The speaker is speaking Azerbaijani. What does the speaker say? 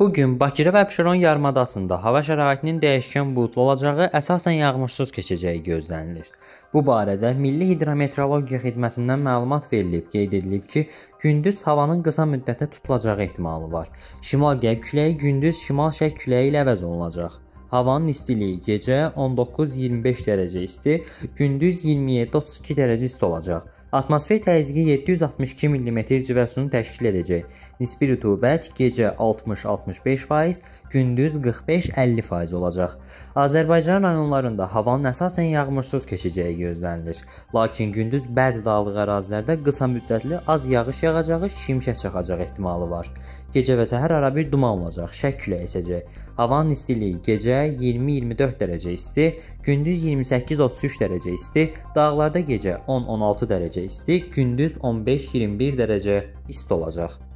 Bugün Bakıda və Abşeron yarımadasında hava şəraitinin dəyişkən buludlu olacağı, əsasən yağmursuz keçəcəyi gözlənilir. Bu barədə Milli Hidrometeorologiya Xidmətindən məlumat verilib, qeyd edilib ki, gündüz havanın qısa müddətə tutulacağı ehtimalı var. Şimal-qərb küləyi gündüz şimal-şərq küləyi ilə əvəz olunacaq. Havanın istiliyi gecə 19-25 dərəcə isti, gündüz 27-32 dərəcə isti olacaq. Atmosfer təzyiqi 762 mm civə sütunu təşkil edəcək. Nisbi rütubət gecə 60-65%, gündüz 45-50% olacaq. Azərbaycan rayonlarında havanın əsasən yağmursuz keçəcəyi gözlənilir. Lakin gündüz bəzi dağlıq ərazilərdə qısa müddətli az yağış yağacağı, şimşək çaxacağı ehtimalı var. Gecə və səhər ara bir duman olacaq, şərq küləyi əsəcək. Havanın istiliyi gecə 20-24 dərəcə isti, gündüz 28-33 dərəcə isti, dağlarda gecə 10-16 dərəcə isti, gündüz 15-21 dərəcə isti olacaq.